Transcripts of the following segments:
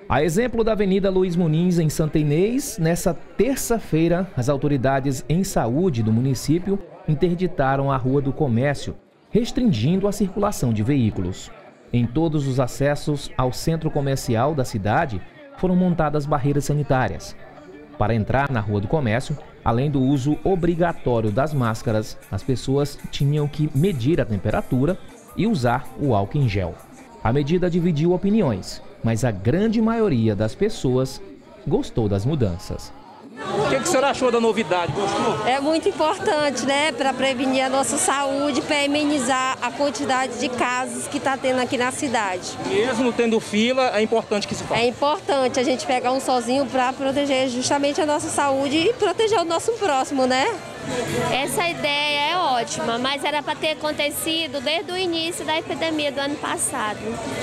A exemplo da Avenida Luiz Muniz, em Santa Inês, nessa terça-feira, as autoridades em saúde do município interditaram a Rua do Comércio, restringindo a circulação de veículos. Em todos os acessos ao centro comercial da cidade, foram montadas barreiras sanitárias. Para entrar na Rua do Comércio, além do uso obrigatório das máscaras, as pessoas tinham que medir a temperatura e usar o álcool em gel. A medida dividiu opiniões, mas a grande maioria das pessoas gostou das mudanças. O que a senhora achou da novidade? Gostou? É muito importante, né, para prevenir a nossa saúde, para amenizar a quantidade de casos que está tendo aqui na cidade. Mesmo tendo fila, é importante que se faça. É importante a gente pegar um sozinho para proteger justamente a nossa saúde e proteger o nosso próximo, né? Essa ideia é ótima, mas era para ter acontecido desde o início da epidemia do ano passado.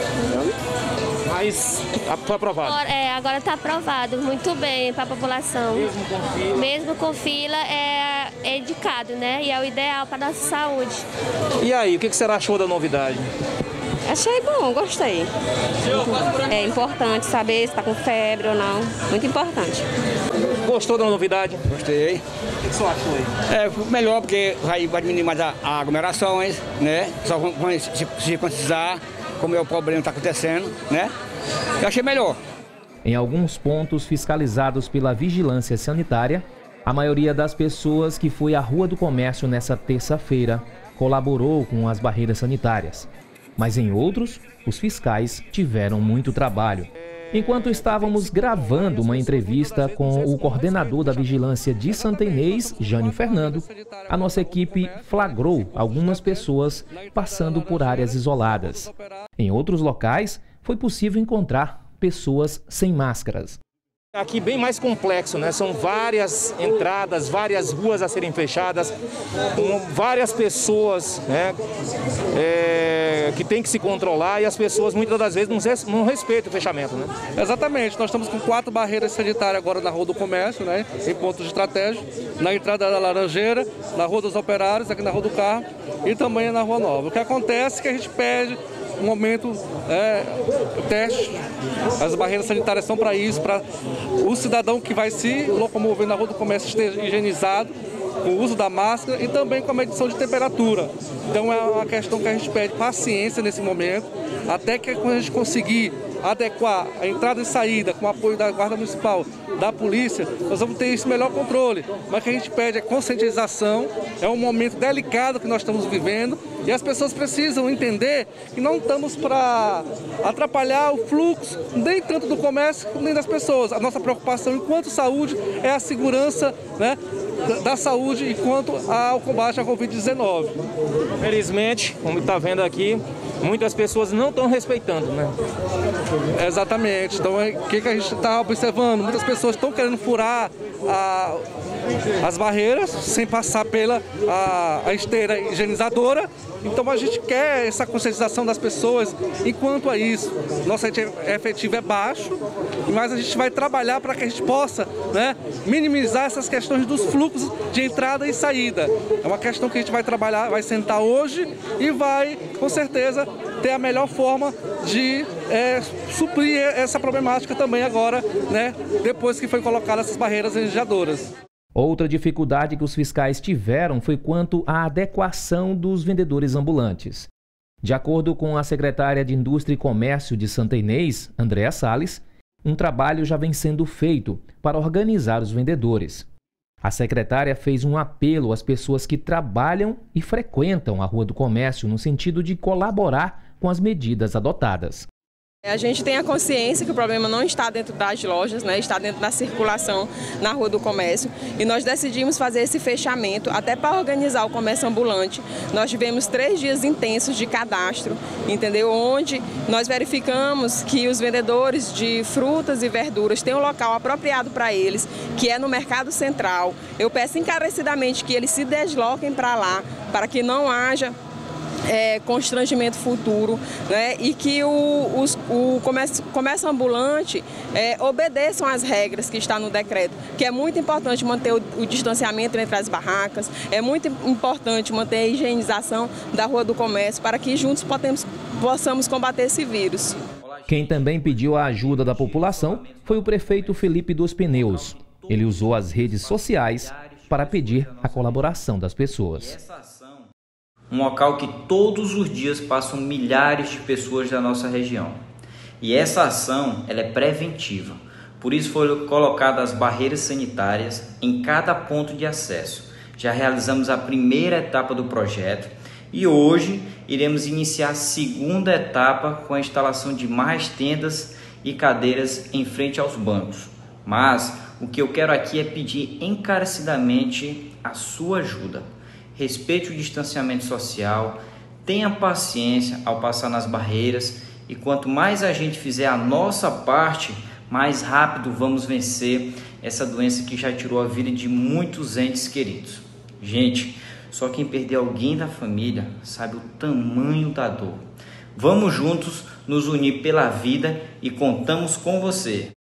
Mas foi aprovado? Agora está aprovado, muito bem para a população. Mesmo com fila? Mesmo com fila, é indicado, né? E é o ideal para a nossa saúde. E aí, o que você achou da novidade? Achei bom, gostei. É importante saber se está com febre ou não, muito importante. Gostou da novidade? Gostei. O que você achou aí? Melhor porque vai diminuir mais as aglomerações, né? Só vão se conscientizar como é o problema que está acontecendo, né? Eu achei melhor. Em alguns pontos fiscalizados pela Vigilância Sanitária, a maioria das pessoas que foi à Rua do Comércio nessa terça-feira colaborou com as barreiras sanitárias. Mas em outros, os fiscais tiveram muito trabalho. Enquanto estávamos gravando uma entrevista com o coordenador da Vigilância de Santa Inês, Jânio Fernando, a nossa equipe flagrou algumas pessoas passando por áreas isoladas. Em outros locais, foi possível encontrar pessoas sem máscaras. Aqui bem mais complexo, né? São várias entradas, várias ruas a serem fechadas, com várias pessoas, né? Que tem que se controlar e as pessoas muitas das vezes não respeitam o fechamento, né? Exatamente, nós estamos com 4 barreiras sanitárias agora na Rua do Comércio, né? Em pontos estratégicos, na entrada da Laranjeira, na Rua dos Operários, aqui na Rua do Carmo e também na Rua Nova. O que acontece é que a gente pede um momento teste. As barreiras sanitárias são para isso, para o cidadão que vai se locomover na Rua do Comércio esteja higienizado, com o uso da máscara e também com a medição de temperatura. Então é uma questão que a gente pede paciência nesse momento, até que quando a gente conseguir adequar a entrada e saída com o apoio da Guarda Municipal, da Polícia, nós vamos ter esse melhor controle. Mas o que a gente pede é conscientização, é um momento delicado que nós estamos vivendo e as pessoas precisam entender que não estamos para atrapalhar o fluxo, nem tanto do comércio, nem das pessoas. A nossa preocupação enquanto saúde é a segurança, né, da saúde enquanto ao combate à Covid-19. Felizmente, como está vendo aqui, muitas pessoas não estão respeitando, né? Exatamente. Então, o que a gente está observando? Muitas pessoas estão querendo furar as barreiras sem passar pela a esteira higienizadora. Então, a gente quer essa conscientização das pessoas. Enquanto a isso, nosso efetivo é baixo, mas a gente vai trabalhar para que a gente possa, né, minimizar essas questões dos fluxos de entrada e saída. É uma questão que a gente vai trabalhar, vai sentar hoje e vai, com certeza, ter a melhor forma de suprir essa problemática também agora, né, depois que foi colocadas essas barreiras higienizadoras. Outra dificuldade que os fiscais tiveram foi quanto à adequação dos vendedores ambulantes. De acordo com a secretária de Indústria e Comércio de Santa Inês, Andréa Salles, um trabalho já vem sendo feito para organizar os vendedores. A secretária fez um apelo às pessoas que trabalham e frequentam a Rua do Comércio no sentido de colaborar com as medidas adotadas. A gente tem a consciência que o problema não está dentro das lojas, né? Está dentro da circulação na Rua do Comércio e nós decidimos fazer esse fechamento até para organizar o comércio ambulante. Nós tivemos 3 dias intensos de cadastro, entendeu? Onde nós verificamos que os vendedores de frutas e verduras têm um local apropriado para eles, que é no Mercado Central. Eu peço encarecidamente que eles se desloquem para lá, para que não haja constrangimento futuro, né? E que o comércio ambulante obedeçam às regras que está no decreto, que é muito importante manter o distanciamento entre as barracas, é muito importante manter a higienização da Rua do Comércio para que juntos possamos combater esse vírus. Quem também pediu a ajuda da população foi o prefeito Felipe dos Pneus. Ele usou as redes sociais para pedir a colaboração das pessoas. Um local que todos os dias passam milhares de pessoas da nossa região. E essa ação ela é preventiva. Por isso foram colocadas barreiras sanitárias em cada ponto de acesso. Já realizamos a primeira etapa do projeto e hoje iremos iniciar a segunda etapa com a instalação de mais tendas e cadeiras em frente aos bancos. Mas o que eu quero aqui é pedir encarecidamente a sua ajuda. Respeite o distanciamento social, tenha paciência ao passar nas barreiras e quanto mais a gente fizer a nossa parte, mais rápido vamos vencer essa doença que já tirou a vida de muitos entes queridos. Gente, só quem perdeu alguém da família sabe o tamanho da dor. Vamos juntos nos unir pela vida e contamos com você.